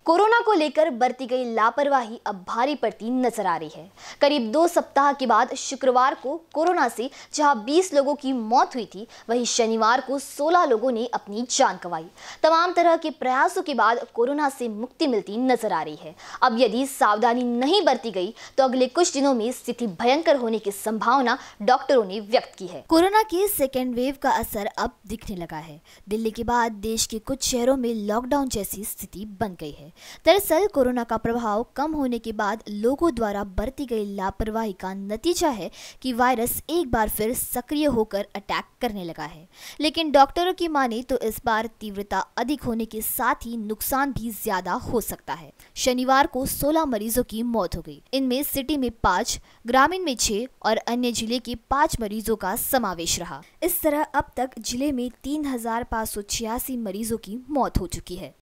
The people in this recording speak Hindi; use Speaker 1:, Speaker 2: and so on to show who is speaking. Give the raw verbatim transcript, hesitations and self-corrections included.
Speaker 1: कोरोना को लेकर बरती गई लापरवाही अब भारी पड़ती नजर आ रही है। करीब दो सप्ताह के बाद शुक्रवार को कोरोना से जहां बीस लोगों की मौत हुई थी, वहीं शनिवार को सोलह लोगों ने अपनी जान गंवाई। तमाम तरह के प्रयासों के बाद कोरोना से मुक्ति मिलती नजर आ रही है। अब यदि सावधानी नहीं बरती गई तो अगले कुछ दिनों में स्थिति भयंकर होने की संभावना डॉक्टरों ने व्यक्त की है। कोरोना के सेकेंड वेव का असर अब दिखने लगा है। दिल्ली के बाद देश के कुछ शहरों में लॉकडाउन जैसी स्थिति बन गई है। दरअसल कोरोना का प्रभाव कम होने के बाद लोगों द्वारा बरती गई लापरवाही का नतीजा है कि वायरस एक बार फिर सक्रिय होकर अटैक करने लगा है। लेकिन डॉक्टरों की माने तो इस बार तीव्रता अधिक होने के साथ ही नुकसान भी ज्यादा हो सकता है। शनिवार को सोलह मरीजों की मौत हो गई। इनमें सिटी में पाँच, ग्रामीण में छह और अन्य जिले के पाँच मरीजों का समावेश रहा। इस तरह अब तक जिले में तीन हजार पाँच सौ छियासी मरीजों की मौत हो चुकी है।